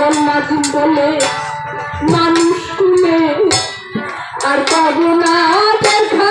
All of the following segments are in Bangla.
আব্দুল নাজিম বলে মানুষ তুলে আর পাবো না দেখা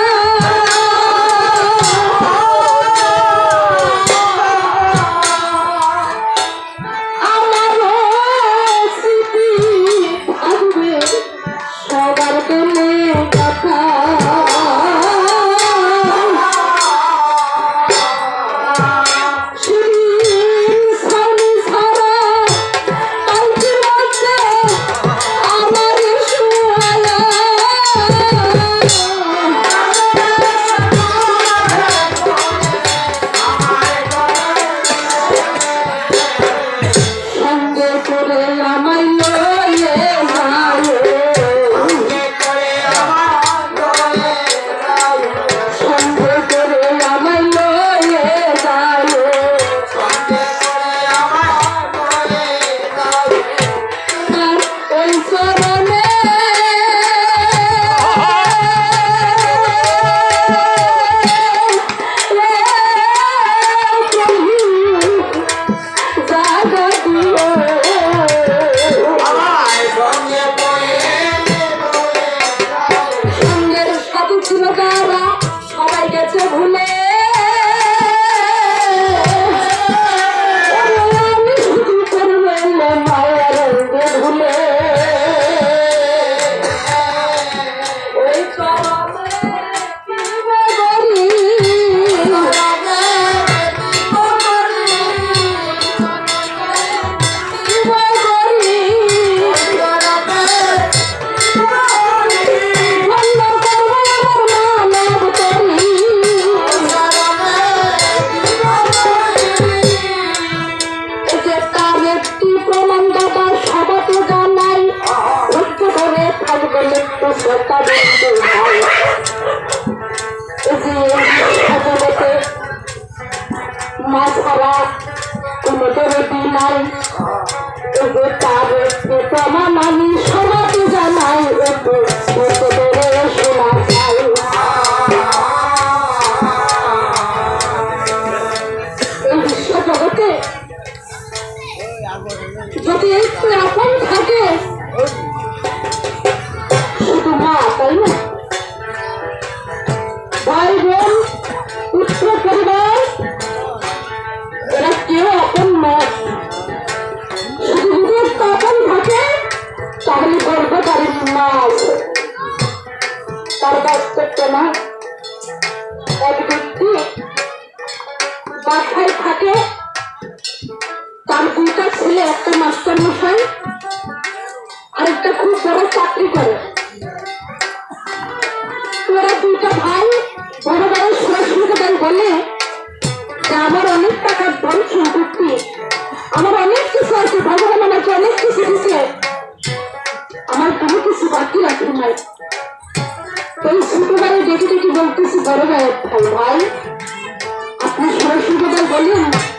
মাছাড়া কোনো দরদি নাই তার প্রমাণ আমি সবাইকে জানাই শোনা চাই এই বিশ্ব জগতে যদি একটু আপন থাকে শুধু মা তাই না ভাই বোন পুত্র পরিবার এরা কেউ আপন নয় শুধু যদি একটু আপন থাকে তাহলে বলবো তার মা আছে তার বাস্তবটা না এক ব্যক্তি বাসায় থাকে তার দুইটা ছেলে একটা মাস্টার মশাই আরেকটা খুব বড় চাকরি করে ওরা দুইটা ভাই বড় বড় সুরক্ষিত বলে যে আমার অনেক টাকার ধন সম্পত্তি আমার অনেক কিছু আছে ভগবান আমাকে অনেক কিছু দিচ্ছে আমার কোনো কিছু বাকি রাখি নাই এই ছোটবেলায় দেখে দেখে বলতেছি বড় ভাই ভাই আপনি সুরক্ষিত বললেন